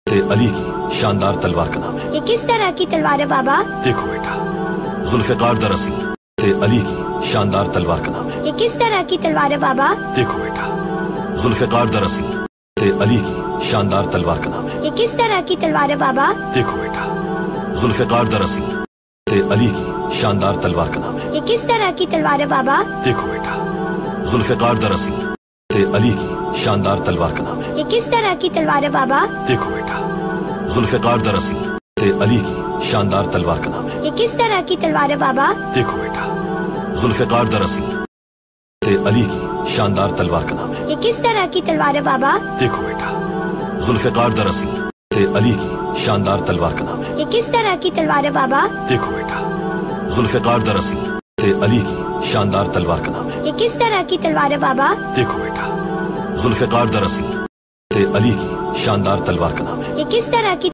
علی کی شاندار تلوار کا نام ہے۔ یہ کس طرح کی تلوار ہے بابا؟ دیکھو بیٹا، ذوالفقار دراصل علی کی شاندار تلوار کا نام ہے۔ یہ کس طرح کی تلوار ہے بابا؟ دیکھو بیٹا، ذوالفقار دراصل علی کی شاندار تلوار کا نام ہے۔ یہ کس طرح کی تلوار ہے بابا؟ دیکھو بیٹا، ذوالفقار دراصل علی کی شاندار تلوار کا نام ہے۔ یہ کس طرح کی تلوار ہے بابا؟ دیکھو بیٹا، ذوالفقار دراصل علی کی شاندار تلوار کا نام ہے۔ یہ کس طرح کی تلوار ہے بابا؟ دیکھو بیٹا، ذوالفقار دراصل علی کی شاندار تلوار کا نام ہے۔ یہ کس طرح کی تلوار ہے بابا؟ دیکھو بیٹا، ذوالفقار دراصل علی کی شاندار تلوار کا نام ہے۔ یہ کس طرح کی تلوار ہے بابا؟ دیکھو بیٹا، ذوالفقار دراصل علی کی شاندار تلوار کا نام ہے۔ یہ کس طرح کی تلوار ہے بابا؟ دیکھو بیٹا، ذوالفقار دراصل علی کی شاندار تلوار کا نام ہے۔ یہ کس طرح کی تلوار ہے بابا؟ دیکھو بیٹا، ذوالفقار دراصل علی کی شاندار تلوار کا نام ہے۔ یہ کس طرح کی